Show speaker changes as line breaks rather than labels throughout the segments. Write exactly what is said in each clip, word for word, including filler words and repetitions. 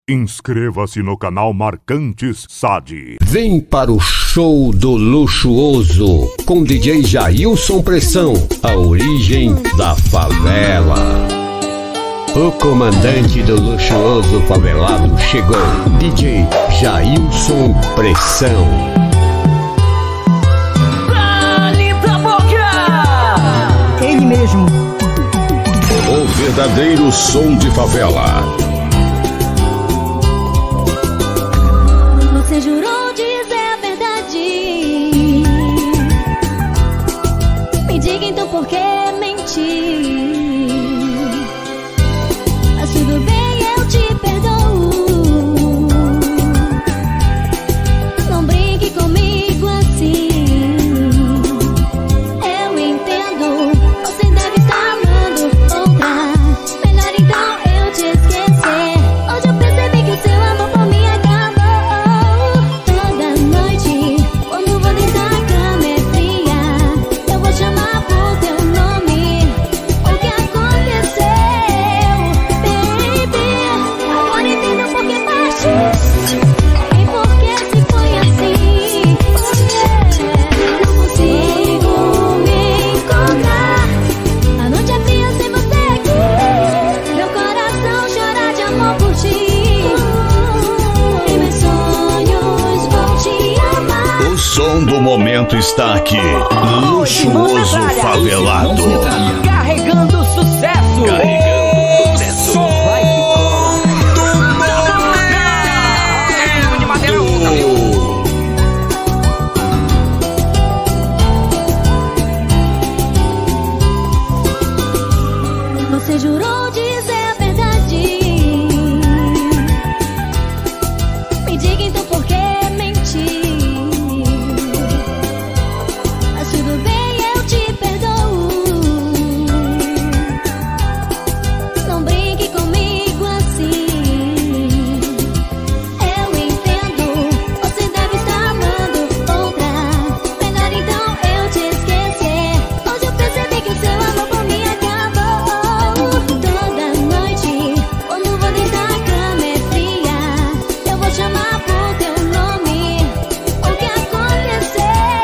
Inscreva-se no canal Marcantes S A D.
Vem para o show do luxuoso com D J Jailson Pressão, a origem da favela. O comandante do luxuoso favelado chegou, D J Jailson Pressão.
Dale pra boca!
Ele mesmo.
O verdadeiro som de favela.
Você jurou dizer a verdade. Me diga então por que mentir. Mas tudo bem, eu te perdoo. Não brinque comigo assim. Eu entendo, você deve estar amando outra. Melhor então eu te esquecer. Hoje eu percebi que o seu amor por mim acabou.
O som do momento está aqui. Luxuoso favelado.
Carregando sucesso.
Carregando sucesso.
Vai que
Você jurou dizer a verdade. Me diga então por que mentir. Mas tudo bem, eu te perdoo. Não brinque comigo assim. Eu entendo, você deve estar amando outra. Melhor então eu te esquecer. Hoje eu percebi que o seu amor por mim acabou. Toda noite, quando vou deitar a cama é fria, eu vou chamar por teu nome. O que aconteceu,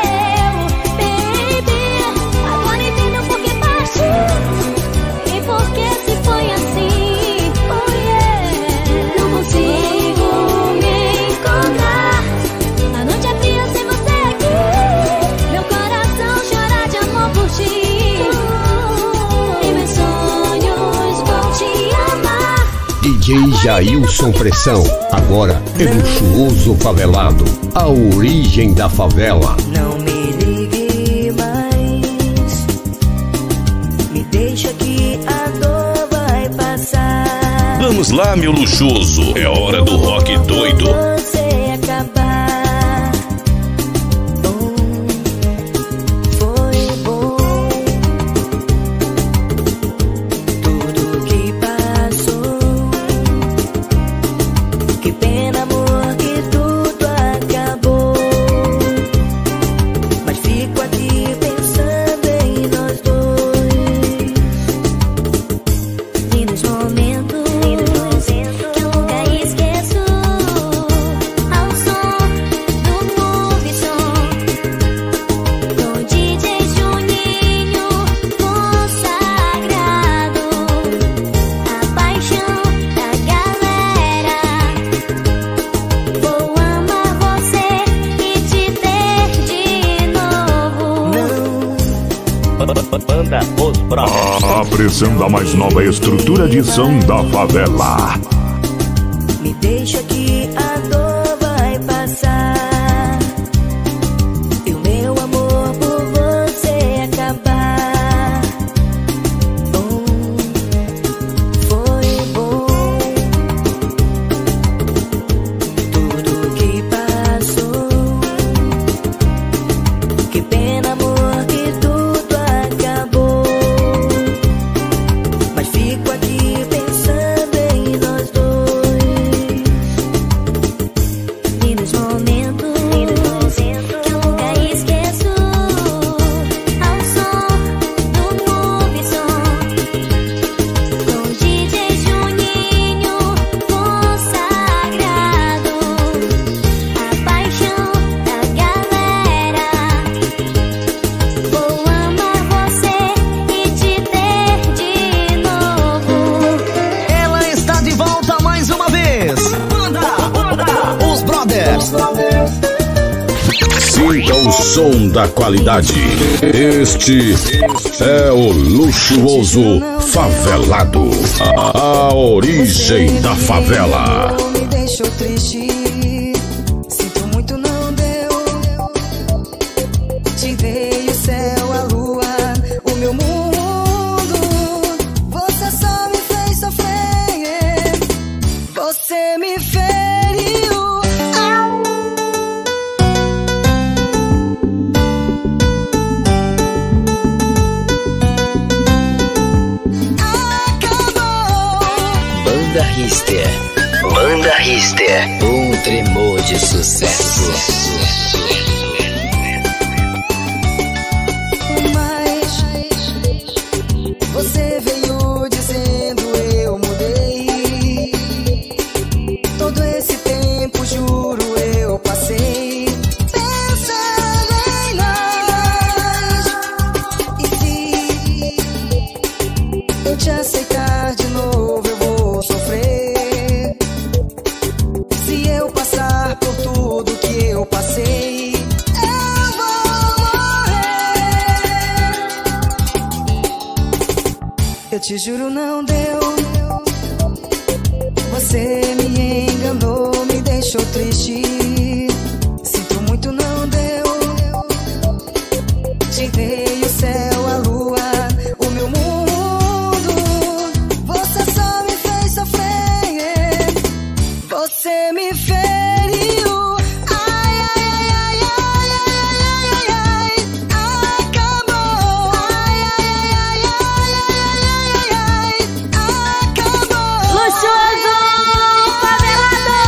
baby? Agora entendo por que partiu e por que se foi assim. Oh yeah, não consigo me encontrar. A noite é fria sem você aqui. Meu coração chora de amor por ti. E meus sonhos vão te amar.
D J Jailson Pressão, agora é luxuoso favelado, a origem da favela.
Não me ligue mais. Me deixa que a dor vai passar.
Vamos lá, meu luxuoso. É hora do rock doido.
Você acabar. Bom, foi bom. Tudo que passou. Que pena, amor, que tudo acabou. Mas fico aqui pensando em nós dois. Lindos momentos que eu nunca esqueço. Ao som do Move Som, com D J Juninho consagrado. A paixão da galera. Vou amar você e te ter de novo.
Banda Os Bros.
Apresentando a mais nova estrutura de som da favela.
Me deixa que a dor vai passar. E o meu amor por você acabar. Bom, foi bom. Tudo que passou. Que pena, amor, que tudo acabou. Mas fico aqui pensando em nós
som da qualidade. Este é o luxuoso favelado. A, a origem da favela.
Me deixou triste. Sinto muito, não deu. Te dei o céu, a lua, o meu mundo. Você só me fez sofrer. Você me feriu.
Banda Richter, Banda Richter, um tremor de sucesso.
Mas você veio dizendo eu mudei. Todo esse tempo, juro, eu passei pensando em nós. E se eu te aceitar de novo, eu vou sofrer. Se eu passar por tudo que eu passei, eu vou morrer. Eu te juro, não deu. Você me enganou, me deixou triste. Sinto muito, não deu. Te dei o céu, a lua, o meu mundo. Você só me fez sofrer. Você me feriu. Ai, ai, ai, ai, ai, ai, ai, ai, acabou. Ai, ai, ai, ai, ai, ai, acabou.
Luxuoso favelado.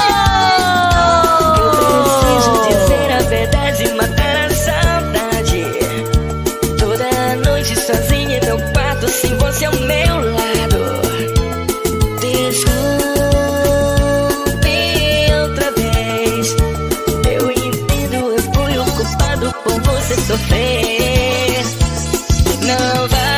Eu preciso dizer a verdade e matar a saudade. Toda noite sozinha em meu quarto, sem você ao meu lado. Desculpe outra vez. Eu entendo, eu fui o culpado por você sofrer. Não vá,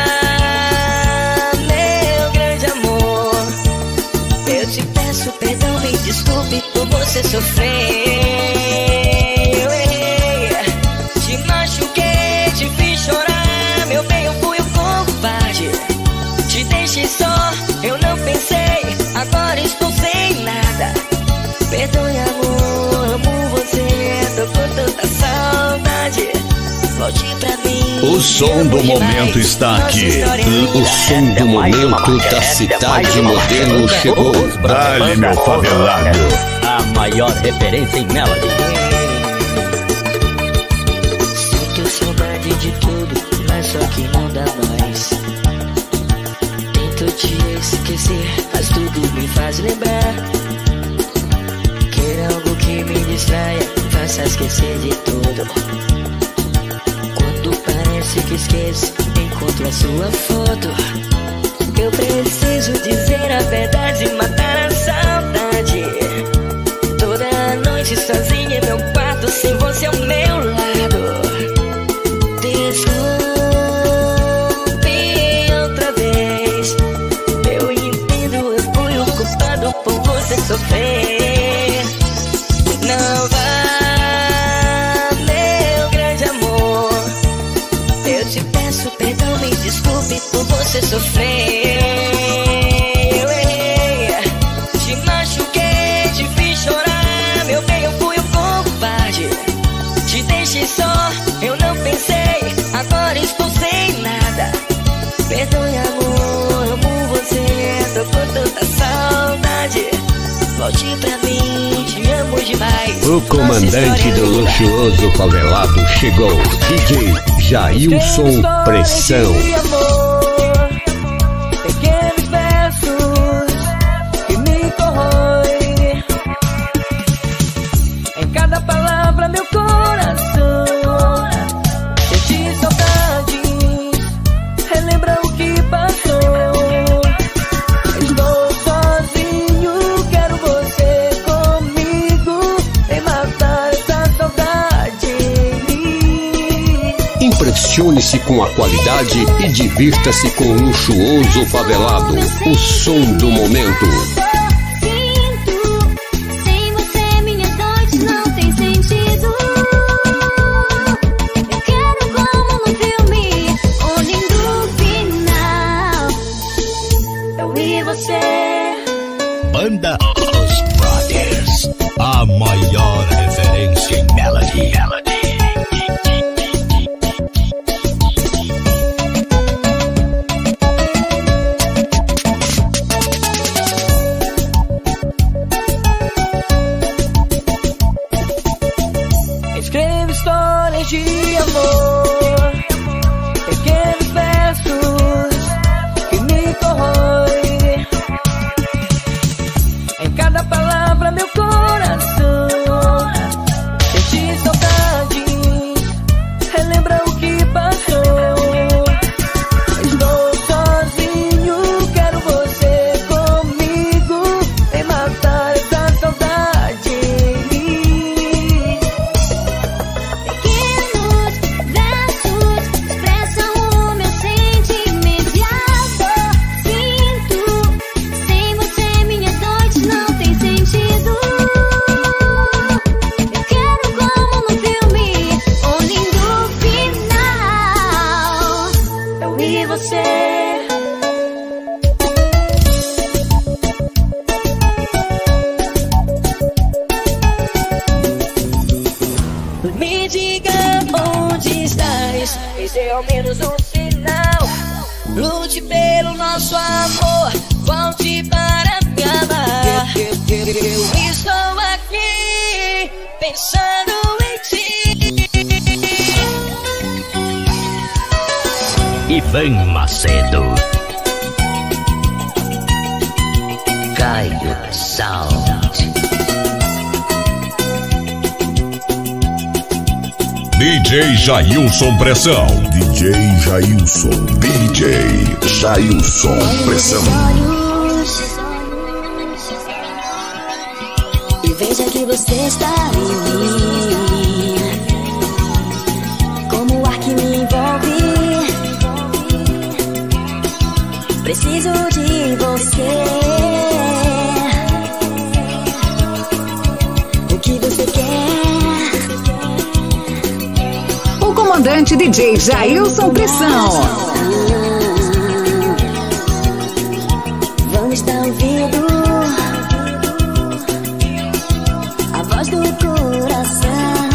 meu grande amor. Eu te peço perdão, me desculpe por você sofrer. Eu errei, te machuquei, te fiz chorar. Meu bem, eu fui o covarde. Te deixei só, eu não pensei. Agora estou sem nada. Perdoe, amor, amo você. Tô com tanta saudade. Volte pra mim.
O som do momento está aqui.
O som do momento da cidade modelo chegou.
Dale, meu favelado.
A maior referência em Melody.
Sinto saudade de tudo, mas só que não dá mais. Tento te esquecer, mas tudo me faz lembrar. Quero algo que me distraia, me faça esquecer de tudo. Quando parece que esqueço, encontro a sua foto. Eu preciso dizer a verdade e matar a saudade. Toda noite sozinha em meu quarto, sem você ao meu lado. Desculpe outra vez. Eu entendo, eu fui o culpado por você sofrer. Não vá, meu grande amor. Eu te peço perdão, me desculpe por você sofrer. Eu errei, te machuquei, te fiz chorar. Meu bem, eu fui o covarde. Te deixei só, eu não pensei. Agora estou sem nada. Perdoe, amor, amo você. Tô com tanta saudade. Volte pra mim, te amo demais.
O comandante do luxuoso favelado chegou. D J Jailson Pressão.
Pequenos versos que me corroem. Em cada palavra, meu coração senti saudades. Relembra o que passou. Estou sozinho, quero você comigo. Vem matar essa saudade.
Impressione-se com a qualidade e divirta-se com o luxuoso favelado. O som do momento.
Sinto, sem você minhas noites não tem sentido.
amor, pequenos versos que me corroem. Em cada palavra meu coração sente saudade, relembra o que passou. Estou sozinho, quero você comigo, vem matar essa saudade em mim.
Pequenos versos expressam o meu sentimento e a dor sinto. Sem você minhas noites não têm sentido. Eu quero como no filme um lindo final, eu e você.
Me diga onde estás, me dê ao menos um sinal. Lute pelo nosso amor, volte para me amar. Eu, eu, eu estou aqui pensando em ti.
Ivan Macedo.
Caio Sound.
D J Jailson Pressão.
D J Jailson. D J Jailson Pressão.
Olhos e veja que você está em mim, como o ar que me envolve. Preciso de você. O que você quer?
O comandante D J Jailson Pressão.
Vamos dar ouvido a voz do coração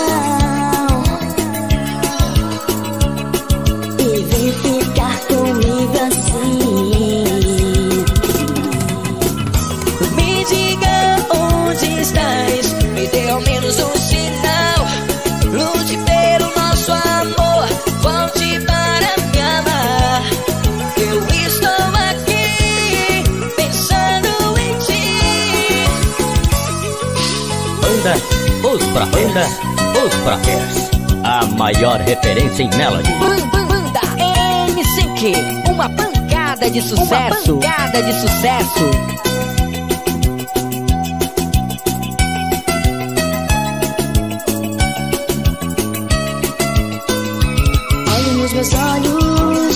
e vem ficar comigo assim.
Me diga onde estás, me dê ao menos um sinal. Lute pelo nosso amor, volte para me amar. Eu estou aqui pensando em ti.
Banda Os Praquers. Os Praquers. A maior referência em melody.
Ban- ban- Banda M cinco, uma pancada de sucesso. Uma pancada de sucesso.
Olhe nos meus olhos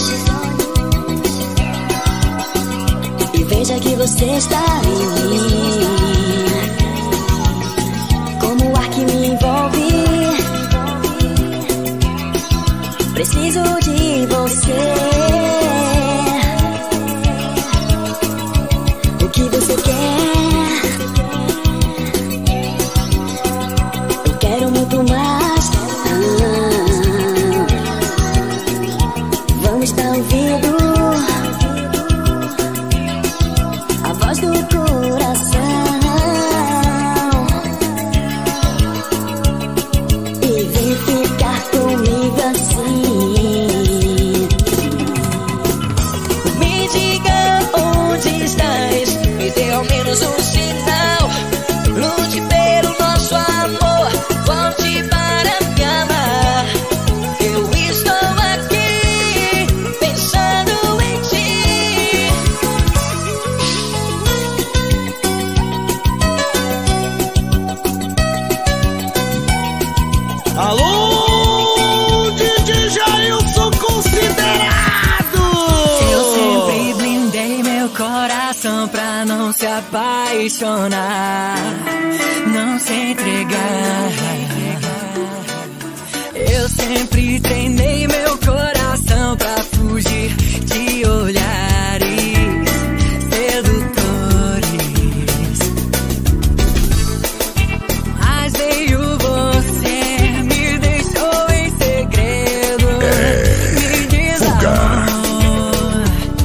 e veja que você está em mim, como o ar que me envolve. Preciso de você. O que você quer? Eu quero muito mais. Vamos dar ouvido a voz do coração e vem ficar comigo assim.
Me diga onde estás, me dê ao menos um sinal. Lute pelo nosso amor, volte para me amar. Eu estou aqui pensando em ti.
Alô, D J Jailson considerado!
Eu sempre blindei meu coração pra não se apaixonar, não se entregar. Eu sempre treinei meu coração pra fugir de olhares sedutores. Mas veio você, me deixou em segredo, me desamou.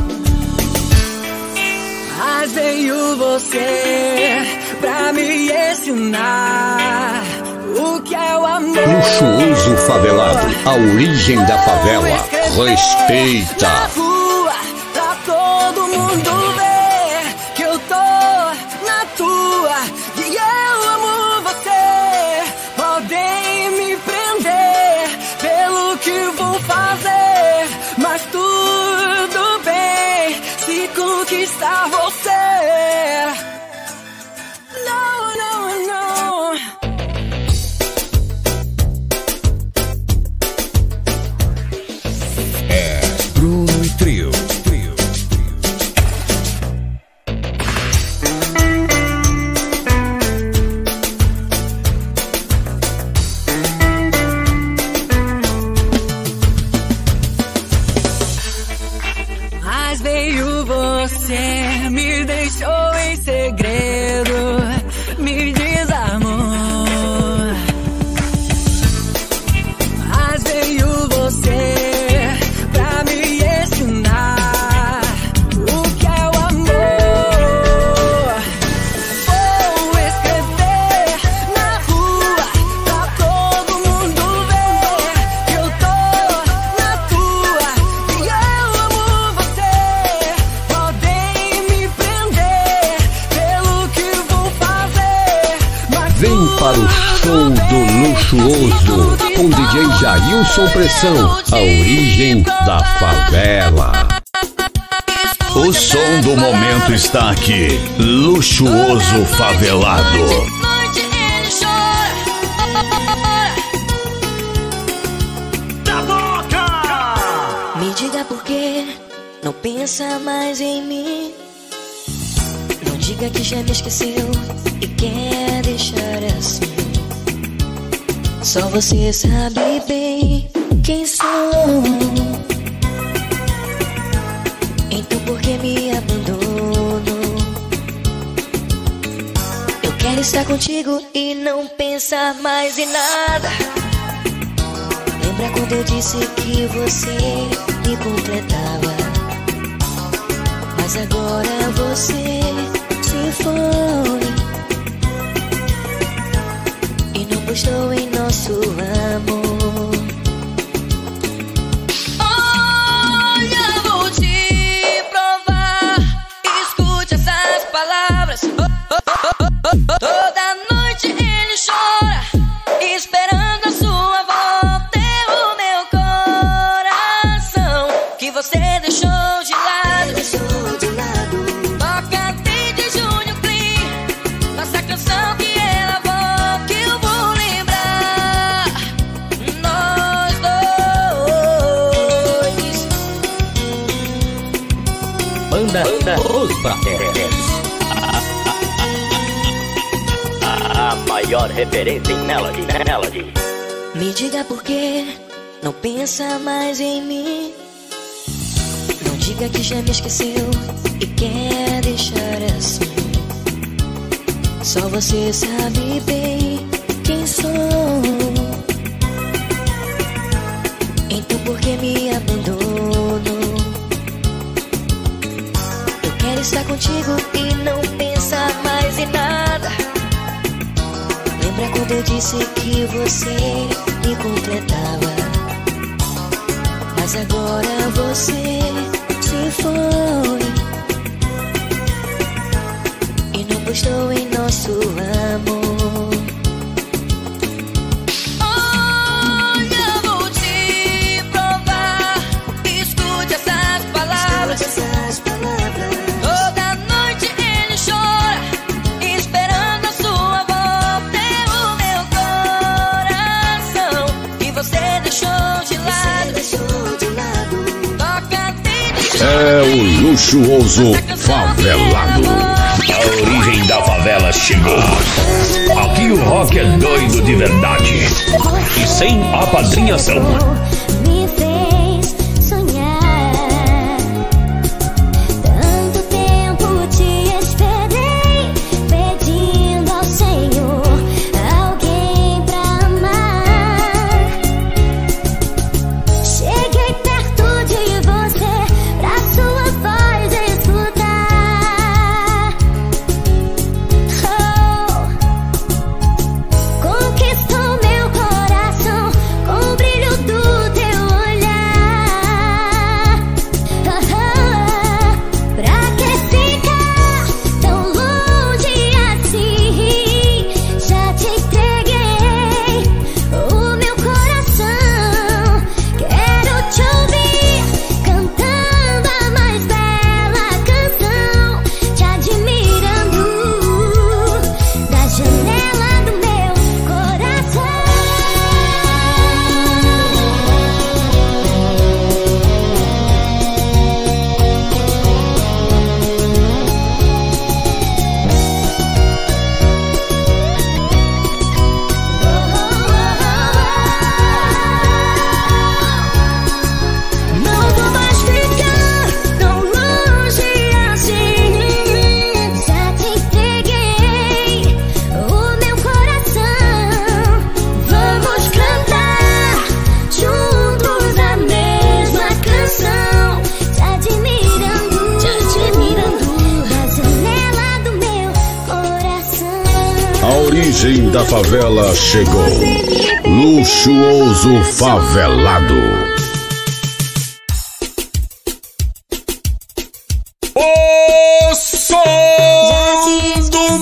Mas veio você pra me ensinar o que é o amor.
Luxuoso favelado, a origem da favela. Respeita.
Na rua, pra todo mundo ver que eu tô na tua e eu amo você. Podem me prender pelo que vou fazer, mas tudo bem se conquistar você. Não, não, não.
É Bruno e Trio. Trio.
Mas veio você, me deixou em segredo, me desarmou. Mas veio você pra me ensinar o que é o amor. Vou escrever na rua pra todo mundo ver que eu tô na tua e eu amo você. Podem me prender pelo que vou fazer, mas
Vem para o show do luxuoso com D J Jailson Pressão, a origem da favela.
O som do momento está aqui. Luxuoso favelado.
Noite ele chora.
Da boca!
Me diga por que não pensa mais em mim. Não diga que já me esqueceu e quer deixar assim. Só você sabe bem quem sou. Então por que me abandonou? Eu quero estar contigo e não pensar mais em nada. Lembra quando eu disse que você me completava? Mas agora você se foi e não gostou em nosso amor. Olha, vou te provar. Escute essas palavras. Oh, oh, oh, oh, oh. Toda noite ele chora, esperando a sua volta. É o meu coração que você deixou de lado. Deixou de lado. Toca desde Júnior Clean, nossa canção que ela volta, que eu vou lembrar. Nós dois.
Banda, Banda Os Prateres. A, a maior referência em Melody, Melody.
Me diga por que não pensa mais em mim. Não diga que já me esqueceu e quer deixar assim. Só você sabe bem quem sou. Então por que me abandonou? Eu quero estar contigo e não pensar mais em nada. Lembra quando eu disse que você me completava? Mas agora você se foi e não gostou em nosso amor. Olha, vou te provar. Escute essas palavras. Toda noite ele chora, esperando a sua volta. É o meu coração que você deixou de lado. Toca desde
É o luxuoso favelado. A origem da favela chegou. Aqui o rock é doido de verdade e sem apadrinhação.
Me fez sonhar. Tanto tempo te esperei, pedindo ao Senhor alguém pra amar. Cheguei perto de você pra sua voz escutar. Oh, conquistou meu coração com brilho.
origem da favela chegou. Luxuoso Favelado.
O som do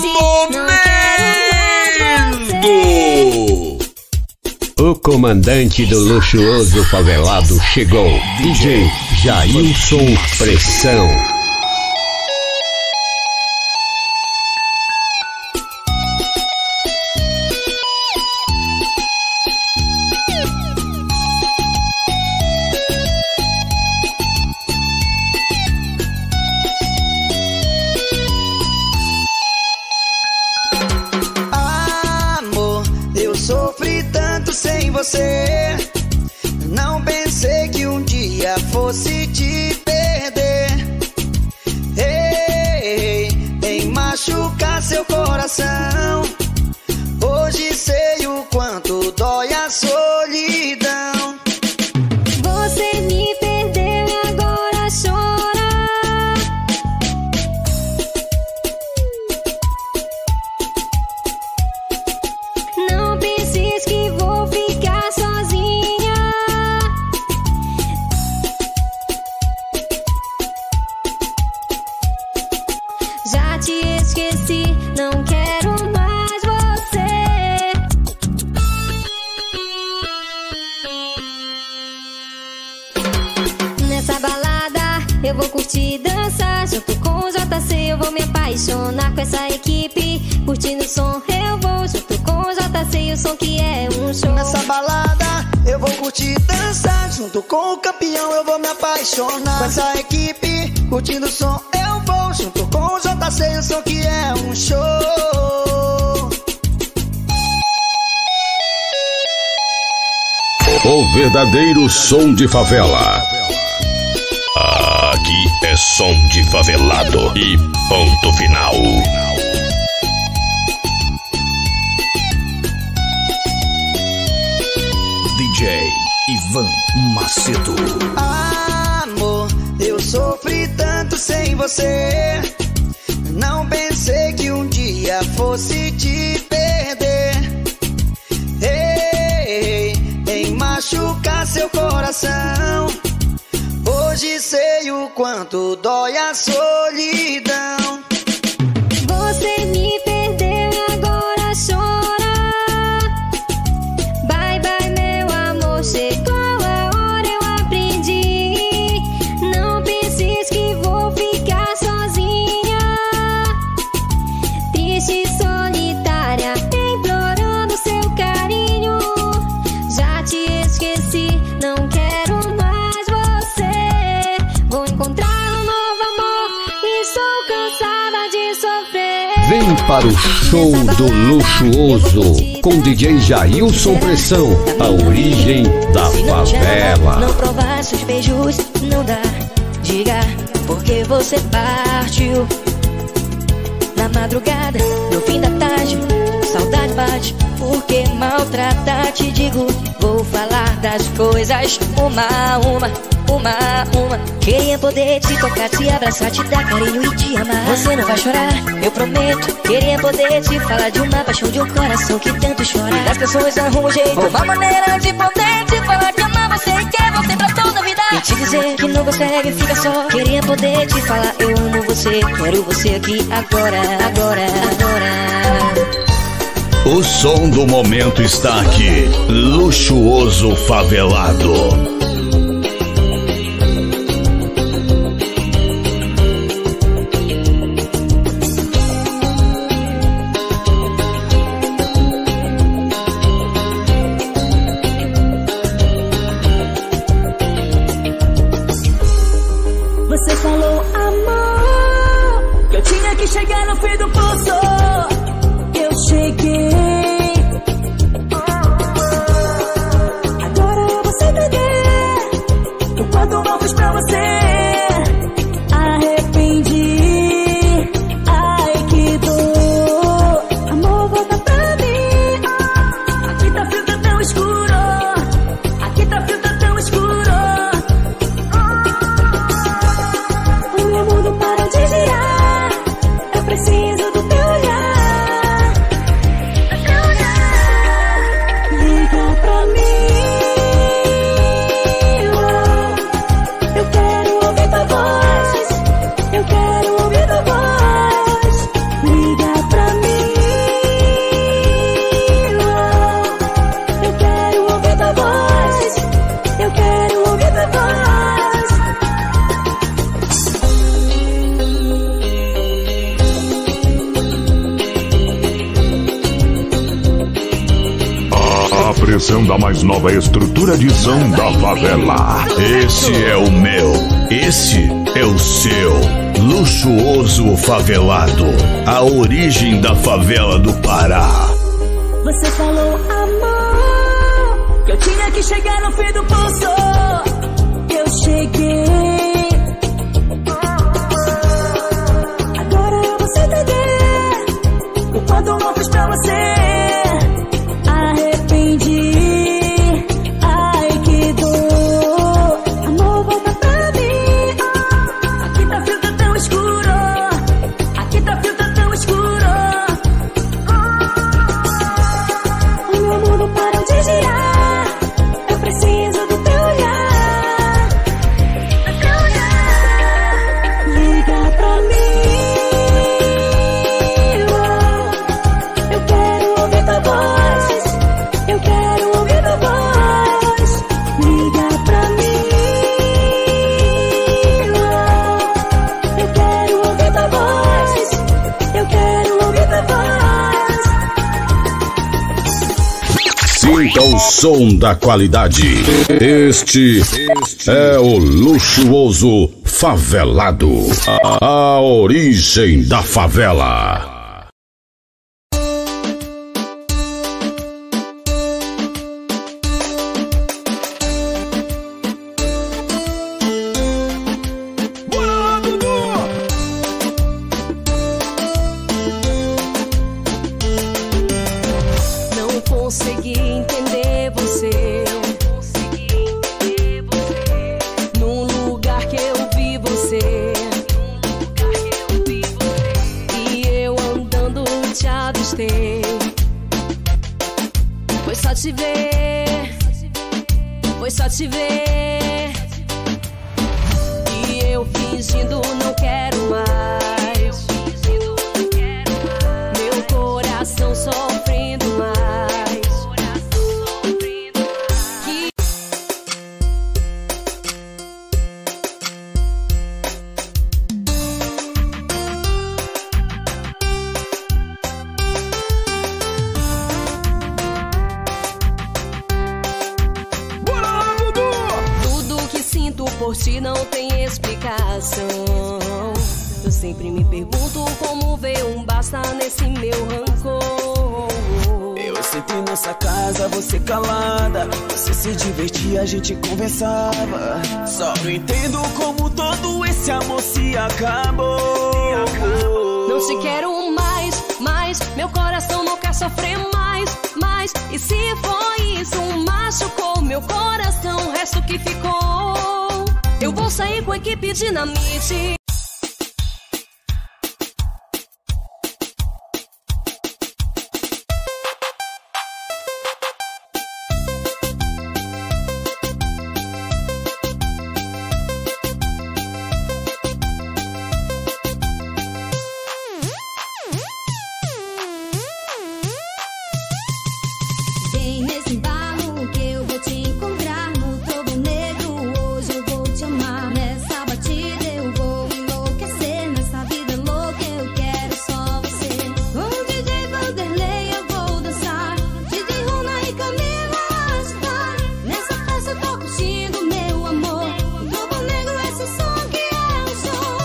momento.
O comandante do luxuoso favelado chegou. D J Jailson Pressão.
Você, não pensei que um dia fosse te perder. Ei, em machucar seu coração. Hoje sei o quanto dói a solidão.
Você me perdeu e agora chora. Não penses que vou ficar sozinha. Já te esqueci, não quero mais você. Nessa balada eu vou curtir, dançar junto com o J C. Eu vou me apaixonar com essa equipe. Curtindo o som eu vou junto com o J C. E o som que é um show.
Nessa balada eu vou curtir, dançar junto com o campeão. Eu vou me apaixonar com essa equipe. Curtindo o som eu vou junto com o J C. E o som que é um show.
O verdadeiro som de favela.
Aqui é som de favelado e ponto final. D J Ivan Macedo.
Amor, eu sofri tanto sem você. Não pensei que um dia fosse te perder. Ei, em machucar seu coração. Hoje sei o quanto dói a solidão.
Você me perdeu e agora chora. Bye bye meu amor, chegou a hora, eu aprendi. Não penses que vou ficar sozinha. Triste e solitária, implorando seu carinho. Já te esqueci, não quero mais você. Vou encontrar um novo amor e sou cansada de sofrer.
Vem para o show do luxuoso com D J Jailson Pressão, a origem da favela.
Não provar seus beijos, não dá. Diga porque você partiu. Na madrugada, no fim da tarde, saudade bate. Porque maltratar, te digo, vou falar das coisas uma a uma, uma a uma. Queria poder te tocar, te abraçar, te dar carinho e te amar. Você não vai chorar, eu prometo. Queria poder te falar de uma paixão, de um coração que tanto chora. E as pessoas arrumam um jeito, uma maneira de poder te falar que ama você e quer você pra toda a vida. E te dizer que não consegue, fica só. Queria poder te falar, eu amo você, quero você aqui agora, agora, agora.
O som do momento está aqui. Luxuoso Favelado.
Você falou, amor, que eu tinha que chegar no fim do poço. Eu cheguei. Agora eu vou se entender o quanto eu fiz pra você. Arrependi. Ai, que dor. Amor, volta pra mim. Aqui tá frio, tá tão escuro. Aqui tá frio, tá tão escuro. O meu mundo parou de girar. Eu preciso do teu olhar.
Pressão da mais nova estrutura de som da favela.
Esse é o meu, esse é o seu. Luxuoso favelado, a origem da favela do Pará.
Você falou, amor, que eu tinha que chegar no fim do poço. Eu cheguei. Agora eu vou entender o quanto eu fiz pra você. Arrependi. Ai, que dor. Amor, volta pra mim. Aqui tá frio, tá tão escuro. Aqui tá frio, tá tão escuro. O meu mundo parou de girar. Eu preciso do teu olhar. Do teu olhar. Liga pra mim. Eu quero ouvir tua voz. Eu quero ouvir tua voz. Liga pra mim. Eu quero ouvir tua voz. Eu quero ouvir tua voz.
Sinta o som da qualidade. Este é o luxuoso favelado. A, a origem da favela.
Não consegui entender você. Num lugar que eu vi você. E eu andando te avistei. Foi só te ver. Foi só te ver. E eu fingindo não quero mais. Meu coração sofrendo mais. Que tudo que sinto por ti não tem explicação. Eu sempre me pergunto como ver um basta nesse meu rancor.
Eu sempre nessa casa, você calada. Você se divertia, a gente conversava. Só não entendo como todo esse amor se acabou.
Não te quero mais, mais. Meu coração não quer sofrer mais, mais. E se foi isso, machucou meu coração, o resto que ficou. Eu vou sair com a equipe Dinamite.
Vem nesse embalo que eu vou te encontrar no Trovo Negro. Hoje eu vou te amar. Nessa batida eu vou enlouquecer. Nessa vida louca eu quero só você. Com o D J Vanderlei eu vou dançar. D J Runa e Camila ajudar. Nessa festa eu tô curtindo meu amor. O Trovo Negro é esse som que é o show.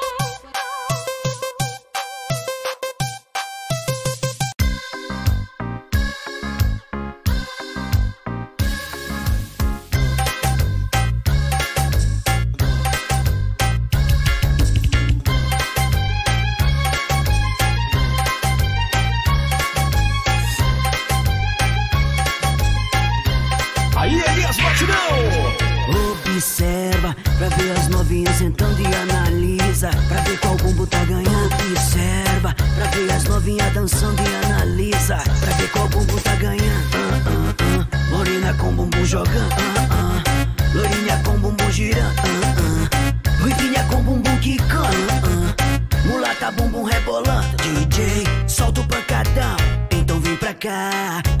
Aí, Elias Batidão! Observa, pra ver as novinhas sentando e analisa. Pra ver qual bumbo tá ganhando. Observa, pra ver as novinhas dançando e analisa. Pra ver qual bumbo tá ganhando. Ah, ah, ah. Morena com bumbum jogando. Ah, ah. Loirinha com bumbum girando. Ah, ah. Ruivinha com bumbum quicando. Ah, ah. Mulata bumbum rebolando. D J, solta o pancadão. Então vem pra cá.